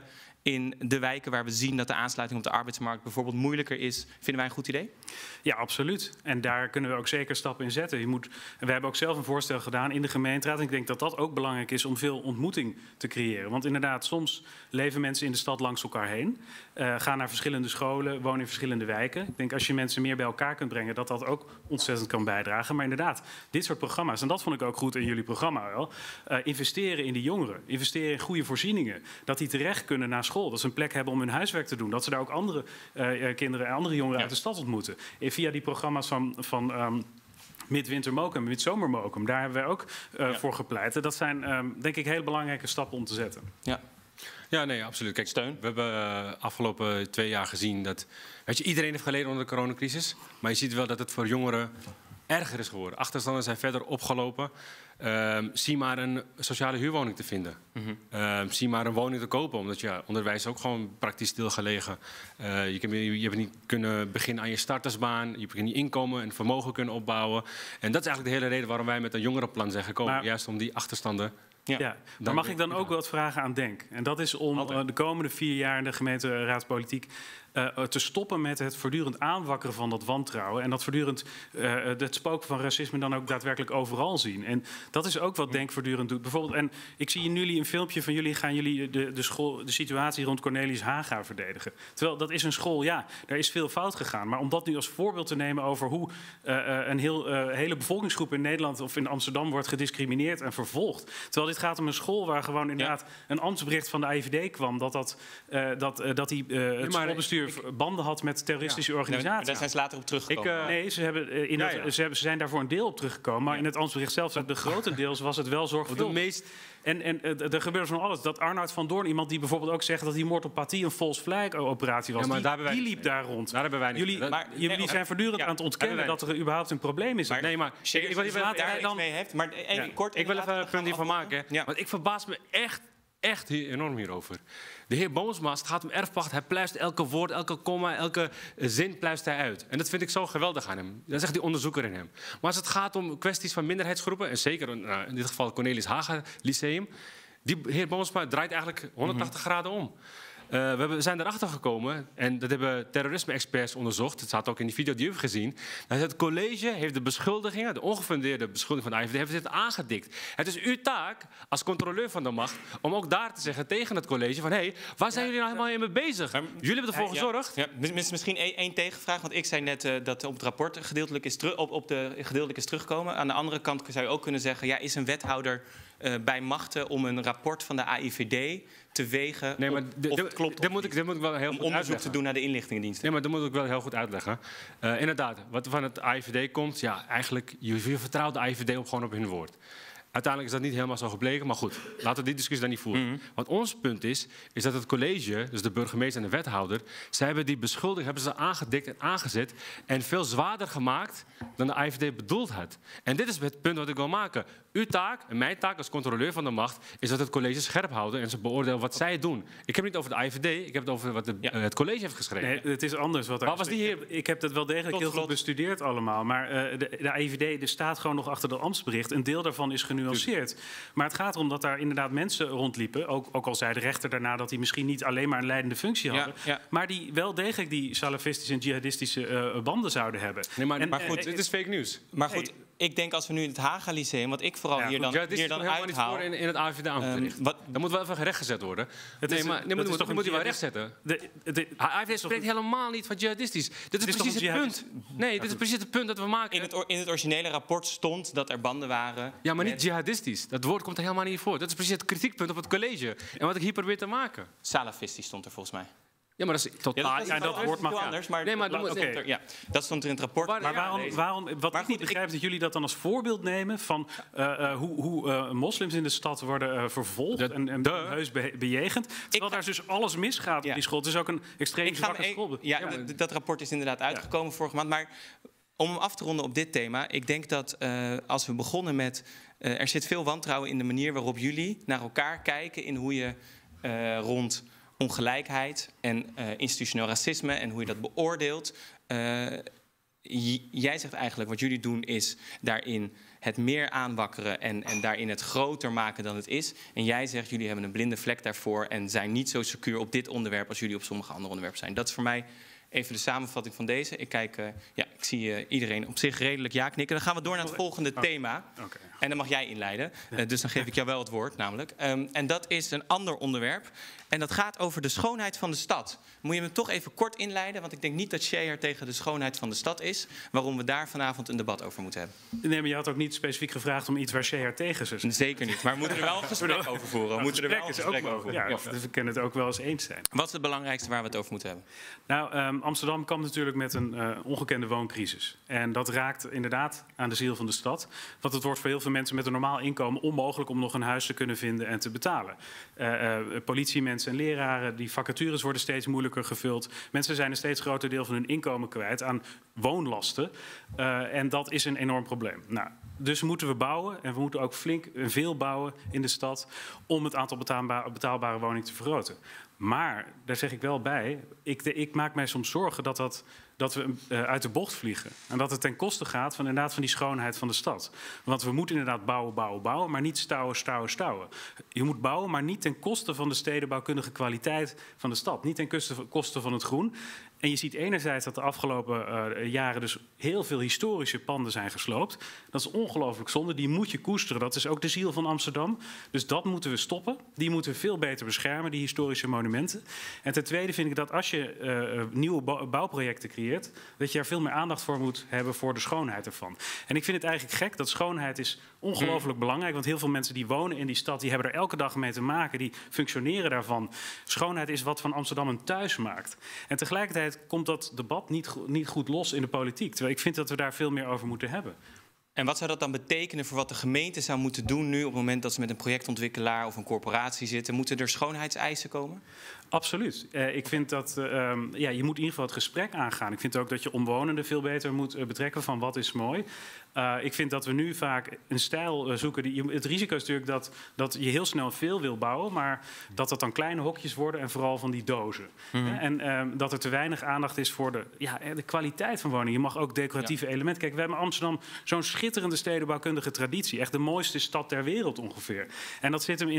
in de wijken waar we zien dat de aansluiting op de arbeidsmarkt bijvoorbeeld moeilijker is, vinden wij een goed idee? Ja, absoluut. En daar kunnen we ook zeker stappen in zetten. We hebben ook zelf een voorstel gedaan in de gemeenteraad. En ik denk dat dat ook belangrijk is om veel ontmoeting te creëren. Want inderdaad, soms leven mensen in de stad langs elkaar heen. Gaan naar verschillende scholen, wonen in verschillende wijken. Ik denk als je mensen meer bij elkaar kunt brengen, dat dat ook ontzettend kan bijdragen. Maar inderdaad, dit soort programma's, en dat vond ik ook goed in jullie programma wel. Investeren in die jongeren. Investeren in goede voorzieningen. Dat die terecht kunnen naar school. Dat ze een plek hebben om hun huiswerk te doen. Dat ze daar ook andere kinderen en andere jongeren uit de stad ontmoeten. Via die programma's van Midwinter Mokum, Midzomer Mokum. Daar hebben wij ook voor gepleit. Dat zijn denk ik hele belangrijke stappen om te zetten. Ja, nee, absoluut. Kijk, steun. We hebben afgelopen 2 jaar gezien dat... Weet je, iedereen heeft geleden onder de coronacrisis. Maar je ziet wel dat het voor jongeren erger is geworden. Achterstanden zijn verder opgelopen. Zie maar een sociale huurwoning te vinden. Zie maar een woning te kopen. Omdat onderwijs is ook gewoon praktisch stilgelegen. Je hebt niet kunnen beginnen aan je startersbaan. Je hebt niet inkomen en vermogen kunnen opbouwen. En dat is eigenlijk de hele reden waarom wij met een jongerenplan zijn gekomen. Juist om die achterstanden... Ja, maar mag ik dan ook wat vragen aan Denk? En dat is om de komende 4 jaar in de gemeenteraadspolitiek te stoppen met het voortdurend aanwakkeren van dat wantrouwen. En dat voortdurend het spoken van racisme dan ook daadwerkelijk overal zien. En dat is ook wat Denk voortdurend doet. Bijvoorbeeld, en ik zie in jullie een filmpje van jullie, gaan jullie de situatie rond Cornelis Haga verdedigen. Terwijl dat is een school, ja, daar is veel fout gegaan. Maar om dat nu als voorbeeld te nemen over hoe een hele bevolkingsgroep in Nederland of in Amsterdam wordt gediscrimineerd en vervolgd. Terwijl dit gaat om een school waar gewoon inderdaad een ambtsbericht van de AIVD kwam dat het schoolbestuur banden had met terroristische organisaties. Daar zijn ze later op teruggekomen. Nee, ze zijn daar voor een deel op teruggekomen. Maar in het ambtsbericht zelf, de grotendeels was het wel zorgvuldig. En er gebeurde van alles. Dat Arnoud van Doorn, iemand die bijvoorbeeld ook zegt dat die moord op Paty een false flag operatie was, die liep daar rond. Daar hebben wij niet. Jullie zijn voortdurend aan het ontkennen dat er überhaupt een probleem is. Ik wil even een punt hiervan maken. Want ik verbaas me echt enorm hierover. De heer Boomsma, het gaat om erfpacht. Hij pluist elke woord, elke komma, elke zin pluist hij uit. En dat vind ik zo geweldig aan hem. Dat is echt die onderzoeker in hem. Maar als het gaat om kwesties van minderheidsgroepen, en zeker in dit geval Cornelis Haga Lyceum, die heer Boomsma draait eigenlijk 180 graden om. We zijn erachter gekomen, en dat hebben terrorisme-experts onderzocht. Het staat ook in die video die u heeft gezien. Dat het college heeft de beschuldigingen, de ongefundeerde beschuldiging van de AIVD, heeft het aangedikt. Het is uw taak als controleur van de macht om ook daar te zeggen tegen het college van waar zijn jullie nou helemaal mee bezig? Jullie hebben ervoor gezorgd. Ja, misschien één tegenvraag, want ik zei net dat op het rapport gedeeltelijk is teruggekomen. Aan de andere kant zou je ook kunnen zeggen, is een wethouder bij machten om een rapport van de AIVD te wegen of het klopt dit moet ik wel heel goed onderzoek te doen naar de inlichtingendiensten. Nee, maar dat moet ik wel heel goed uitleggen. Inderdaad, wat er van het AIVD komt, eigenlijk, je vertrouwt de AIVD gewoon op hun woord. Uiteindelijk is dat niet helemaal zo gebleken, maar goed, laten we die discussie daar niet voeren. Want ons punt is dat het college, dus de burgemeester en de wethouder, zij hebben die beschuldiging hebben ze aangedikt en aangezet en veel zwaarder gemaakt dan de AIVD bedoeld had. En dit is het punt wat ik wil maken. Uw taak en mijn taak als controleur van de macht is dat het college scherp houden en ze beoordelen wat zij doen. Ik heb het niet over de AIVD, ik heb het over wat het college heeft geschreven. Nee, het is anders. Ik heb dat wel degelijk heel goed bestudeerd allemaal. Maar de AIVD staat gewoon nog achter dat ambtsbericht. Een deel daarvan is genuanceerd. Maar het gaat erom dat daar inderdaad mensen rondliepen. Ook al zei de rechter daarna dat die misschien niet alleen maar een leidende functie hadden. Maar die wel degelijk die salafistische en jihadistische banden zouden hebben. Nee, maar goed, dit is fake news. Maar goed, ik denk als we nu het Haga Lyceum, wat ik vooral hier dan uithaal. In het AIVD-ambtsbericht. Dat moet wel even rechtgezet worden. Moet je wel rechtzetten. AIVD spreekt helemaal niet van jihadistisch. Dit is precies het punt. Nee, dit is precies het punt dat we maken. In het originele rapport stond dat er banden waren. Ja, maar niet jihadistisch. Dat woord komt er helemaal niet voor. Dat is precies het kritiekpunt op het college. En wat ik hier probeer te maken. Salafistisch stond er volgens mij. Ja, maar dat is totaal dat woord mag anders. Maar dat stond er in het rapport. Maar waarom wat ik niet begrijp, dat jullie dat dan als voorbeeld nemen van hoe moslims in de stad worden vervolgd en heus bejegend. Terwijl daar dus alles misgaat op die school. Het is ook een extreem zwakke school. Dat rapport is inderdaad uitgekomen vorige maand. Maar om af te ronden op dit thema, ik denk dat als we begonnen met er zit veel wantrouwen in de manier waarop jullie naar elkaar kijken in hoe je rond ongelijkheid en institutioneel racisme en hoe je dat beoordeelt. jij zegt eigenlijk wat jullie doen is daarin het meer aanwakkeren en daarin het groter maken dan het is. En jij zegt jullie hebben een blinde vlek daarvoor en zijn niet zo secuur op dit onderwerp als jullie op sommige andere onderwerpen zijn. Dat is voor mij even de samenvatting van deze. Ik zie iedereen op zich redelijk ja knikken. Dan gaan we door naar het volgende thema. Okay. En dan mag jij inleiden. Dus dan geef ik jou wel het woord namelijk. En dat is een ander onderwerp. En dat gaat over de schoonheid van de stad. Moet je me toch even kort inleiden? Want ik denk niet dat Shea tegen de schoonheid van de stad is. Waarom we daar vanavond een debat over moeten hebben. Nee, maar je had ook niet specifiek gevraagd om iets waar Shea tegen zou zijn. Zeker niet. Maar we moeten er wel een gesprek over voeren. Ja, dus we kunnen het ook wel eens eens zijn. Wat is het belangrijkste waar we het over moeten hebben? Nou, Amsterdam kampt natuurlijk met een ongekende wooncrisis. En dat raakt inderdaad aan de ziel van de stad. Want het wordt voor heel veel mensen met een normaal inkomen onmogelijk om nog een huis te kunnen vinden en te betalen. Politiemensen en leraren, die vacatures worden steeds moeilijker gevuld. Mensen zijn een steeds groter deel van hun inkomen kwijt aan woonlasten. En dat is een enorm probleem. Nou, dus moeten we bouwen en we moeten ook flink en veel bouwen in de stad om het aantal betaalbare woningen te vergroten. Maar, daar zeg ik wel bij, ik maak mij soms zorgen dat we uit de bocht vliegen. En dat het ten koste gaat van die schoonheid van de stad. Want we moeten inderdaad bouwen, maar niet stouwen. Je moet bouwen, maar niet ten koste van de stedenbouwkundige kwaliteit van de stad. Niet ten koste van het groen. En je ziet enerzijds dat de afgelopen jaren dus heel veel historische panden zijn gesloopt. Dat is ongelooflijk zonde, die moet je koesteren. Dat is ook de ziel van Amsterdam. Dus dat moeten we stoppen. Die moeten we veel beter beschermen, die historische monumenten. En ten tweede vind ik dat als je nieuwe bouwprojecten creëert, dat je er veel meer aandacht voor moet hebben voor de schoonheid ervan. En ik vind het eigenlijk gek, dat schoonheid is ongelooflijk belangrijk. Want heel veel mensen die wonen in die stad, die hebben er elke dag mee te maken. Die functioneren daarvan. Schoonheid is wat van Amsterdam een thuis maakt. En tegelijkertijd komt dat debat niet goed los in de politiek. Terwijl ik vind dat we daar veel meer over moeten hebben. En wat zou dat dan betekenen voor wat de gemeente zou moeten doen nu op het moment dat ze met een projectontwikkelaar of een corporatie zitten? Moeten er schoonheidseisen komen? Absoluut. Ik vind dat je moet in ieder geval het gesprek aangaan. Ik vind ook dat je omwonenden veel beter moet betrekken van wat is mooi. Ik vind dat we nu vaak een stijl zoeken. Het risico is natuurlijk dat je heel snel veel wil bouwen, maar dat dan kleine hokjes worden en vooral van die dozen. Mm-hmm. En dat er te weinig aandacht is voor de kwaliteit van woningen. Je mag ook decoratieve elementen. Kijk, we hebben in Amsterdam zo'n schitterende stedenbouwkundige traditie. Echt de mooiste stad ter wereld ongeveer. En dat zit hem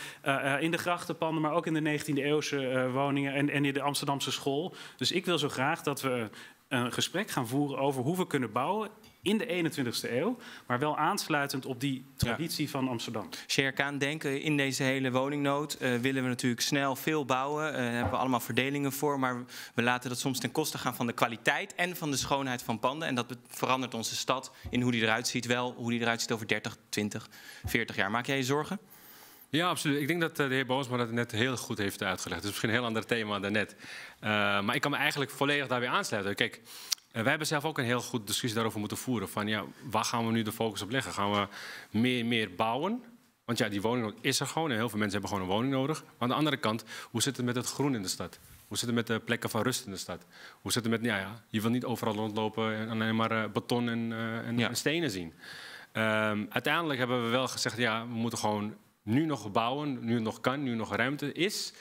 in de grachtenpanden, maar ook in de 19e eeuwse woningen en in de Amsterdamse school. Dus ik wil zo graag dat we een gesprek gaan voeren over hoe we kunnen bouwen in de 21ste eeuw, maar wel aansluitend op die traditie van Amsterdam. Sherkaan, denken in deze hele woningnood willen we natuurlijk snel veel bouwen. Daar hebben we allemaal verdelingen voor, maar we laten dat soms ten koste gaan van de kwaliteit en van de schoonheid van panden. En dat verandert onze stad in hoe die eruit ziet, hoe die eruit ziet over 30, 20, 40 jaar. Maak jij je zorgen? Ja, absoluut. Ik denk dat de heer Boomsma dat net heel goed heeft uitgelegd. Het is misschien een heel ander thema dan net. Maar ik kan me eigenlijk volledig daarbij aansluiten. Kijk, wij hebben zelf ook een heel goed discussie daarover moeten voeren. Van waar gaan we nu de focus op leggen? Gaan we meer bouwen? Want die woningnood is er gewoon en heel veel mensen hebben gewoon een woning nodig. Maar aan de andere kant, hoe zit het met het groen in de stad? Hoe zit het met de plekken van rust in de stad? Hoe zit het met, je wil niet overal rondlopen en alleen maar beton en stenen zien. Uiteindelijk hebben we wel gezegd, we moeten gewoon nu nog bouwen, nu het nog kan, nu nog ruimte is,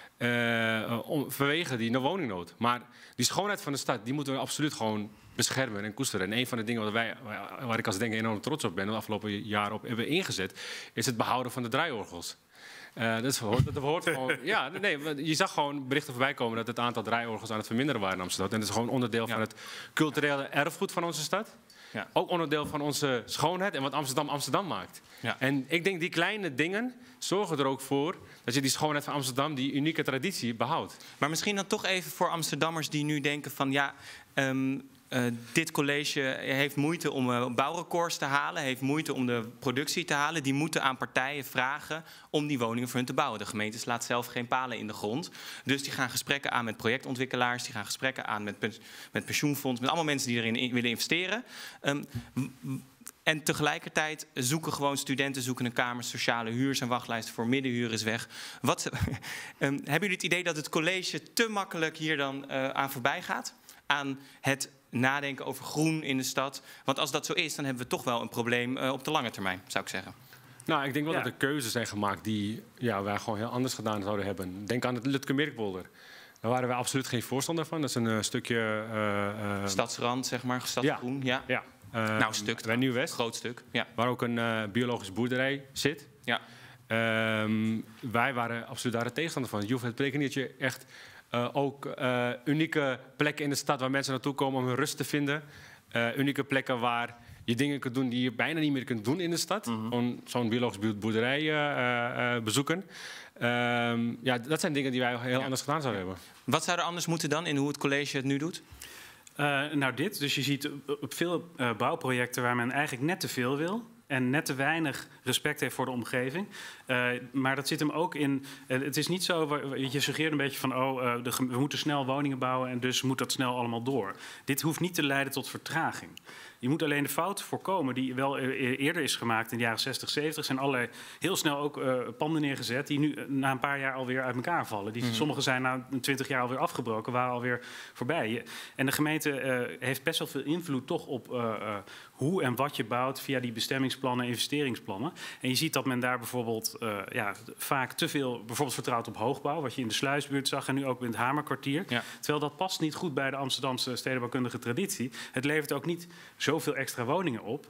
vanwege die woningnood. Maar die schoonheid van de stad, die moeten we absoluut gewoon beschermen en koesteren. En een van de dingen waar ik als denker enorm trots op ben, de afgelopen jaren op hebben ingezet, is het behouden van de draaiorgels. Dat hoort gewoon. Je zag gewoon berichten voorbij komen dat het aantal draaiorgels aan het verminderen waren in Amsterdam. En dat is gewoon onderdeel van het culturele erfgoed van onze stad. Ja. Ook onderdeel van onze schoonheid en wat Amsterdam maakt. Ja. En ik denk die kleine dingen zorgen er ook voor dat je die schoonheid van Amsterdam, die unieke traditie, behoudt. Maar misschien dan toch even voor Amsterdammers die nu denken van dit college heeft moeite om bouwrecords te halen, heeft moeite om de productie te halen. Die moeten aan partijen vragen om die woningen voor hun te bouwen. De gemeente slaat zelf geen palen in de grond. Dus die gaan gesprekken aan met projectontwikkelaars, die gaan gesprekken aan met pensioenfonds, met allemaal mensen die erin willen investeren. En tegelijkertijd zoeken gewoon studenten een kamer, sociale huur, zijn wachtlijsten voor middenhuur is weg. Hebben jullie het idee dat het college te makkelijk hier dan aan voorbij gaat? Aan het nadenken over groen in de stad. Want als dat zo is, dan hebben we toch wel een probleem op de lange termijn, zou ik zeggen. Nou, ik denk wel dat er keuzes zijn gemaakt die wij gewoon heel anders gedaan zouden hebben. Denk aan het Lutke-Mirkpolder. Daar waren wij absoluut geen voorstander van. Dat is een stukje... Stadsrand, zeg maar, stadsgroen. Ja. Nou, een stuk. Bij Nieuw-West. Groot stuk, ja. Waar ook een biologisch boerderij zit. Ja. Wij waren absoluut daar de tegenstander van. Het betekent niet dat je echt ook unieke plekken in de stad... waar mensen naartoe komen om hun rust te vinden. Unieke plekken waar je dingen kunt doen die je bijna niet meer kunt doen in de stad. Zo'n biologisch boerderij bezoeken. Dat zijn dingen die wij heel anders gedaan zouden hebben. Wat zou er anders moeten dan in hoe het college het nu doet? Dit. Dus je ziet op veel bouwprojecten waar men eigenlijk net te veel wil... en net te weinig respect heeft voor de omgeving. Maar dat zit hem ook in... het is niet zo... Je suggereert een beetje van... we moeten snel woningen bouwen... en dus moet dat snel allemaal door. Dit hoeft niet te leiden tot vertraging. Je moet alleen de fout voorkomen die wel eerder is gemaakt in de jaren 60, 70. Zijn allerlei heel snel ook panden neergezet die nu na een paar jaar alweer uit elkaar vallen. Sommige zijn na 20 jaar alweer afgebroken, waren alweer voorbij. En de gemeente heeft best wel veel invloed toch op hoe en wat je bouwt via die bestemmingsplannen en investeringsplannen. En je ziet dat men daar bijvoorbeeld vaak te veel bijvoorbeeld vertrouwt op hoogbouw, wat je in de Sluisbuurt zag en nu ook in het Hamerkwartier. Ja. Terwijl dat past niet goed bij de Amsterdamse stedenbouwkundige traditie. Het levert ook niet zoveel extra woningen op.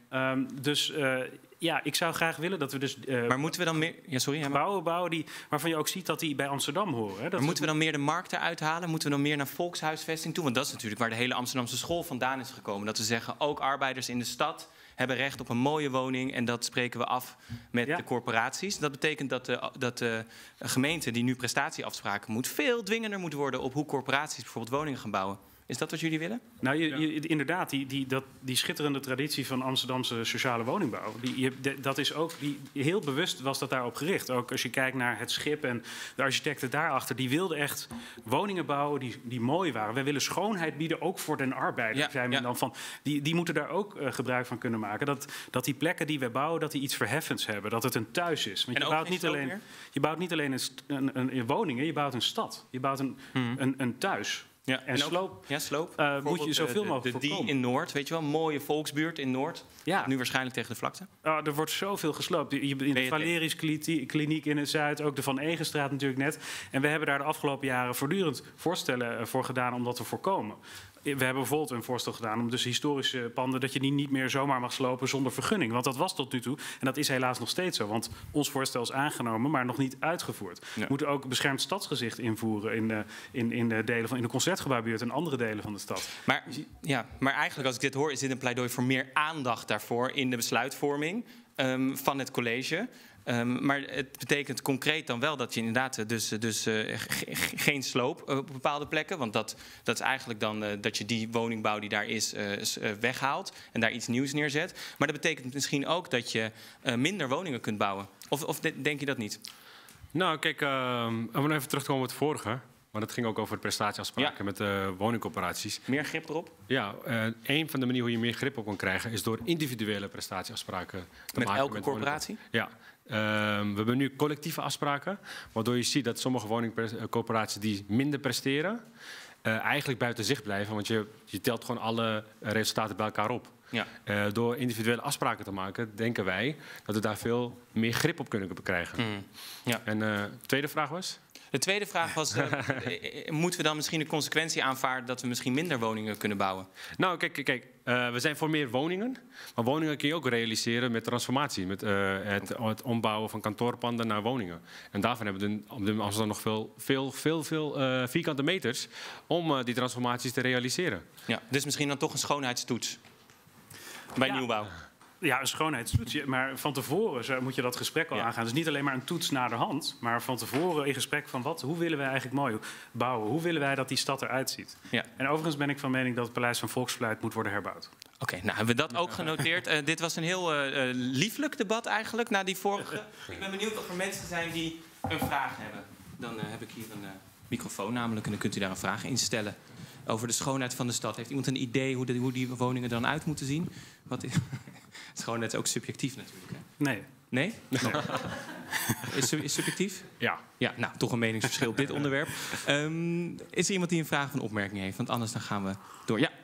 Ja. Ik zou graag willen dat we dus maar moeten we dan meer gebouwen bouwen waarvan je ook ziet dat die bij Amsterdam horen. Hè? Maar moeten we dan meer de markt eruit halen? Moeten we dan meer naar volkshuisvesting toe? Want dat is natuurlijk waar de hele Amsterdamse school vandaan is gekomen. Dat we zeggen, ook arbeiders in de stad hebben recht op een mooie woning. En dat spreken we af met de corporaties. Dat betekent dat de gemeente die nu prestatieafspraken moet... veel dwingender moet worden op hoe corporaties bijvoorbeeld woningen gaan bouwen. Is dat wat jullie willen? Nou, inderdaad, die schitterende traditie van Amsterdamse sociale woningbouw... dat is ook, heel bewust was dat daarop gericht. Ook als je kijkt naar het Schip en de architecten daarachter... die wilden echt woningen bouwen die mooi waren. Wij willen schoonheid bieden, ook voor den arbeider. Dan van, die moeten daar ook gebruik van kunnen maken. Dat die plekken die wij bouwen, dat die iets verheffends hebben. Dat het een thuis is. Want je bouwt niet alleen een woningen, je bouwt een stad. Je bouwt een thuis. Ja, en sloop. Moet je zoveel mogelijk voorkomen. Die in Noord, weet je wel, een mooie volksbuurt in Noord. Ja. Nu waarschijnlijk tegen de vlakte. Er wordt zoveel gesloopt. In de Valerius Kliniek in het Zuid, ook de Van Egenstraat natuurlijk net. En we hebben daar de afgelopen jaren voortdurend voorstellen voor gedaan om dat te voorkomen. We hebben bijvoorbeeld een voorstel gedaan om dus historische panden... dat je die niet meer zomaar mag slopen zonder vergunning. Want dat was tot nu toe. En dat is helaas nog steeds zo. Want ons voorstel is aangenomen, maar nog niet uitgevoerd. Ja. We moeten ook beschermd stadsgezicht invoeren... in de Concertgebouwbuurt en andere delen van de stad. Maar eigenlijk als ik dit hoor... is dit een pleidooi voor meer aandacht daarvoor... in de besluitvorming van het college... maar het betekent concreet dan wel dat je inderdaad geen sloop op bepaalde plekken. Want dat is eigenlijk dan dat je die woningbouw die daar is weghaalt en daar iets nieuws neerzet. Maar dat betekent misschien ook dat je minder woningen kunt bouwen. Of denk je dat niet? Nou, kijk, om even terug te komen op het vorige. Maar dat ging ook over prestatieafspraken met woningcorporaties. Meer grip erop? Ja, een van de manieren hoe je meer grip op kan krijgen... is door individuele prestatieafspraken te maken. Met elke corporatie? Ja. We hebben nu collectieve afspraken... waardoor je ziet dat sommige woningcorporaties die minder presteren... eigenlijk buiten zicht blijven. Want je telt gewoon alle resultaten bij elkaar op. Ja. Door individuele afspraken te maken, denken wij... dat we daar veel meer grip op kunnen krijgen. Ja. En de tweede vraag was? De tweede vraag was, moeten we dan misschien de consequentie aanvaarden... dat we misschien minder woningen kunnen bouwen? Nou, kijk, we zijn voor meer woningen. Maar woningen kun je ook realiseren met transformatie. Met het ombouwen van kantoorpanden naar woningen. En daarvan hebben we op Amsterdam nog veel vierkante meters... om die transformaties te realiseren. Ja, dus misschien dan toch een schoonheidstoets bij nieuwbouw. Ja, een schoonheidstoets. Maar van tevoren moet je dat gesprek al aangaan. Dus niet alleen maar een toets naar de hand. Maar van tevoren in gesprek van hoe willen wij eigenlijk mooi bouwen? Hoe willen wij dat die stad eruit ziet? Ja. En overigens ben ik van mening dat het Paleis van Volksverluid moet worden herbouwd. Oké, nou hebben we dat ook genoteerd. Dit was een heel lieflijk debat eigenlijk na die vorige. Ik ben benieuwd of er mensen zijn die een vraag hebben. Dan heb ik hier een microfoon namelijk en dan kunt u daar een vraag in stellen. Over de schoonheid van de stad. Heeft iemand een idee hoe die woningen er dan uit moeten zien? Schoonheid is ook subjectief natuurlijk. Hè? Nee. Nee? Is subjectief? Ja. Ja, nou, toch een meningsverschil op dit onderwerp. Is er iemand die een vraag of een opmerking heeft? Want anders dan gaan we door. Ja.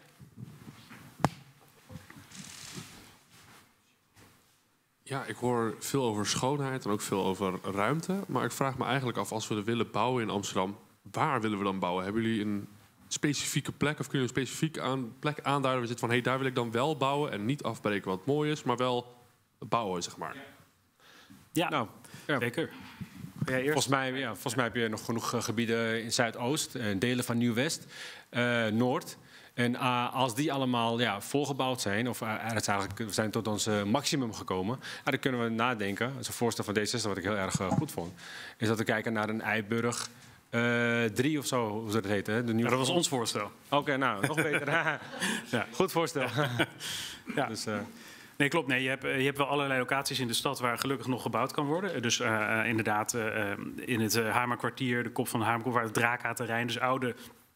Ja, ik hoor veel over schoonheid en ook veel over ruimte. Maar ik vraag me eigenlijk af, als we er willen bouwen in Amsterdam... waar willen we dan bouwen? Hebben jullie een specifieke plek of kunnen jullie een specifieke plek aanduiden waar je zit van hey, daar wil ik dan wel bouwen en niet afbreken wat mooi is, maar wel bouwen, zeg maar? Ja, Nou, ja. zeker. Volgens mij heb je nog genoeg gebieden in Zuidoost, delen van Nieuw-West, Noord. En als die allemaal volgebouwd zijn, of we zijn tot ons maximum gekomen, dan kunnen we nadenken. Dat is een voorstel van D66 wat ik heel erg goed vond. Is dat we kijken naar een Eiburg 3 of zo, hoe ze dat heet. Hè? Dat was ons voorstel. Oké, nou, nog beter. Ja, goed voorstel. Ja. Dus, nee, klopt. Nee, je hebt wel allerlei locaties in de stad waar gelukkig nog gebouwd kan worden. Dus inderdaad, in het Hamerkwartier, de kop van Hamerkwartier, het Draka-terrein, dus oude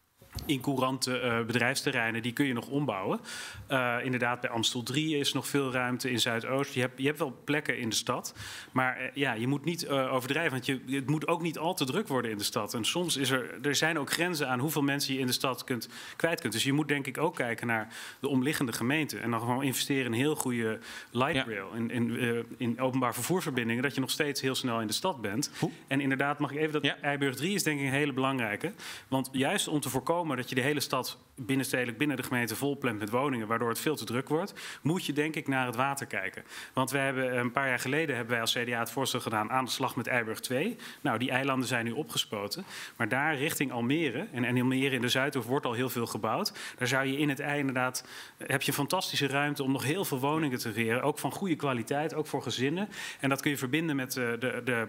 incourante bedrijfsterreinen, die kun je nog ombouwen. Inderdaad, bij Amstel 3 is nog veel ruimte in Zuidoost. Je hebt wel plekken in de stad. Maar je moet niet overdrijven, want het moet ook niet al te druk worden in de stad. En soms er zijn ook grenzen aan hoeveel mensen je in de stad kwijt kunt. Dus je moet denk ik ook kijken naar de omliggende gemeenten. En dan gewoon investeren in heel goede light rail. In openbaar vervoersverbindingen, dat je nog steeds heel snel in de stad bent. En inderdaad, mag ik even dat Eiburg 3 is denk ik een hele belangrijke. Want juist om te voorkomen dat je de hele stad binnenstedelijk binnen de gemeente volplemt met woningen, waardoor het veel te druk wordt, moet je denk ik naar het water kijken. Want we hebben een paar jaar geleden hebben wij als CDA het voorstel gedaan aan de slag met Eiburg 2. Nou, die eilanden zijn nu opgespoten. Maar daar richting Almere, en Almere in de Zuidhof wordt al heel veel gebouwd. Daar zou je in het ei inderdaad, heb je fantastische ruimte om nog heel veel woningen te creëren. Ook van goede kwaliteit, ook voor gezinnen. En dat kun je verbinden met de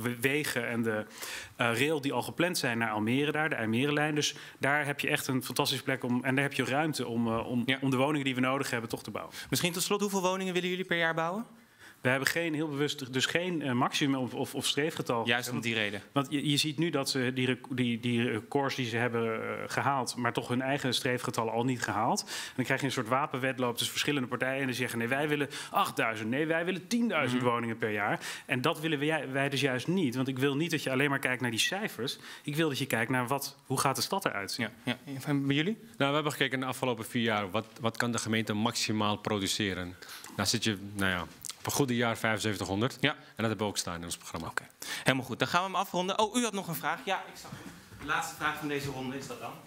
wegen en de rail die al gepland zijn naar Almere daar, de IJmerenlijn. Dus daar heb je echt een fantastische plek om. En daar heb je ruimte om de woningen die we nodig hebben toch te bouwen. Misschien tot slot, hoeveel woningen willen jullie per jaar bouwen? We hebben heel bewust dus geen maximum of streefgetal. Juist om die reden. Want je ziet nu dat ze die records die ze hebben gehaald, maar toch hun eigen streefgetallen al niet gehaald. En dan krijg je een soort wapenwedloop tussen verschillende partijen. En die zeggen, nee, wij willen 8.000. Nee, wij willen 10.000 woningen per jaar. En dat willen wij dus juist niet. Want ik wil niet dat je alleen maar kijkt naar die cijfers. Ik wil dat je kijkt naar hoe gaat de stad eruit zien. Ja. En bij jullie? Nou, we hebben gekeken in de afgelopen 4 jaar. Wat kan de gemeente maximaal produceren? Nou zit je, op een goede jaar 7500. Ja. En dat hebben we ook staan in ons programma. Oké. Helemaal goed. Dan gaan we hem afronden. Oh, u had nog een vraag. Ja, ik zag het. De laatste vraag van deze ronde is dat dan?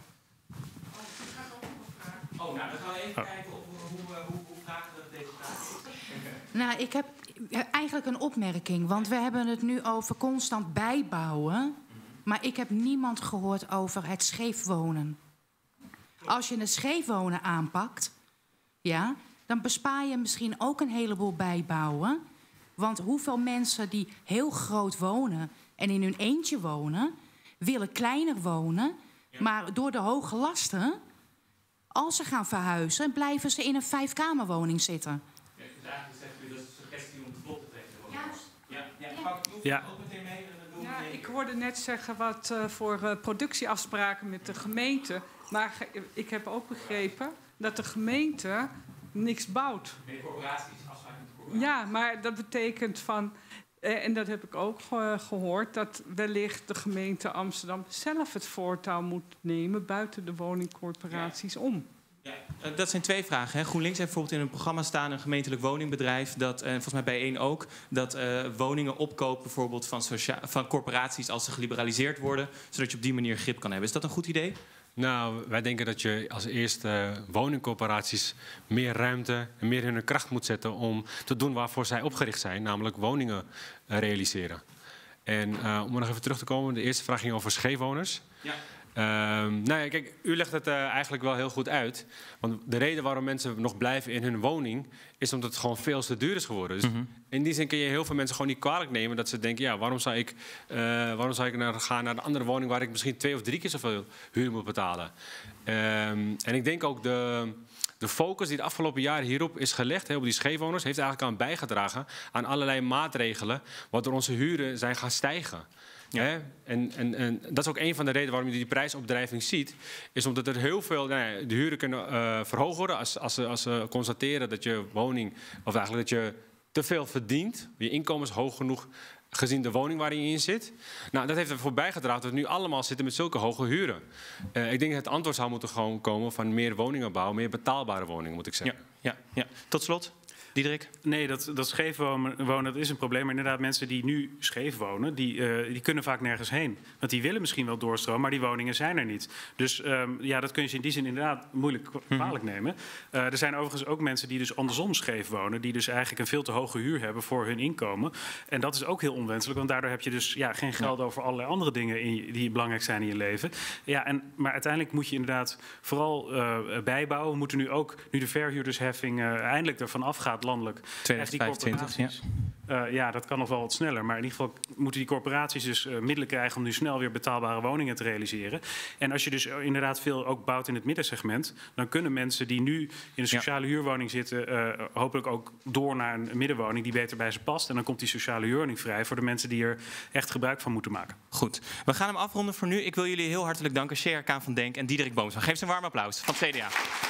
Oh, nou, dan gaan we even kijken hoe vragen we deze vraag. Nou, ik heb eigenlijk een opmerking. Want we hebben het nu over constant bijbouwen. Maar ik heb niemand gehoord over het scheef wonen. Als je het scheef wonen aanpakt, dan bespaar je misschien ook een heleboel bijbouwen. Want hoeveel mensen die heel groot wonen en in hun eentje wonen, willen kleiner wonen. Maar door de hoge lasten, als ze gaan verhuizen, blijven ze in een 5-kamerwoning zitten. Ja, dus eigenlijk zegt u dat is een suggestie om het vlot te trekken. Juist. Ja. Ook meteen mee. Ja, ik hoorde net zeggen wat voor productieafspraken met de gemeente. Maar ik heb ook begrepen dat de gemeente niks bouwt. Met de corporaties, afspraken met de corporaties. Ja, maar dat betekent van, en dat heb ik ook gehoord, dat wellicht de gemeente Amsterdam zelf het voortouw moet nemen buiten de woningcorporaties om. Ja, dat zijn 2 vragen. Hè. GroenLinks heeft bijvoorbeeld in een programma staan, een gemeentelijk woningbedrijf, dat, volgens mij bij 1 ook, dat woningen opkoopt bijvoorbeeld van corporaties als ze geliberaliseerd worden, zodat je op die manier grip kan hebben. Is dat een goed idee? Nou, wij denken dat je als eerste woningcorporaties meer ruimte en meer hun kracht moet zetten om te doen waarvoor zij opgericht zijn, namelijk woningen realiseren. En om er nog even terug te komen, de eerste vraag ging over scheefwoners. Ja. Kijk, u legt het eigenlijk wel heel goed uit. Want de reden waarom mensen nog blijven in hun woning is omdat het gewoon veel te duur is geworden. Dus in die zin kun je heel veel mensen gewoon niet kwalijk nemen dat ze denken, waarom zou ik gaan naar de andere woning waar ik misschien 2 of 3 keer zoveel huur moet betalen. En ik denk ook de focus die de afgelopen jaren hierop is gelegd, op die scheefwoners, heeft eigenlijk aan bijgedragen aan allerlei maatregelen waardoor onze huren zijn gaan stijgen. Ja. En dat is ook een van de redenen waarom je die prijsopdrijving ziet. Is omdat er heel veel, de huren kunnen verhoogd worden als ze constateren dat je woning, of eigenlijk dat je te veel verdient. Je inkomen is hoog genoeg gezien de woning waarin je in zit. Nou, dat heeft ervoor bijgedragen dat we nu allemaal zitten met zulke hoge huren. Ik denk dat het antwoord zou moeten gewoon komen van meer woningen bouwen, meer betaalbare woningen, moet ik zeggen. Ja. Tot slot. Diederik? Nee, dat scheef wonen dat is een probleem. Maar inderdaad, mensen die nu scheef wonen, die kunnen vaak nergens heen. Want die willen misschien wel doorstromen, maar die woningen zijn er niet. Dus dat kun je in die zin inderdaad moeilijk kwalijk nemen. Er zijn overigens ook mensen die dus andersom scheef wonen, die dus eigenlijk een veel te hoge huur hebben voor hun inkomen. En dat is ook heel onwenselijk, want daardoor heb je dus geen geld over allerlei andere dingen die belangrijk zijn in je leven. Ja, maar uiteindelijk moet je inderdaad vooral bijbouwen. We moeten nu ook, nu de verhuurdersheffing eindelijk ervan afgaat landelijk. 2025, dat kan nog wel wat sneller. Maar in ieder geval moeten die corporaties dus middelen krijgen om nu snel weer betaalbare woningen te realiseren. En als je dus inderdaad veel ook bouwt in het middensegment, dan kunnen mensen die nu in een sociale huurwoning zitten, hopelijk ook door naar een middenwoning die beter bij ze past. En dan komt die sociale huurwoning vrij voor de mensen die er echt gebruik van moeten maken. Goed, we gaan hem afronden voor nu. Ik wil jullie heel hartelijk danken, Sher Kaan van Denk en Diederik Boomsma. Geef ze een warm applaus van het CDA.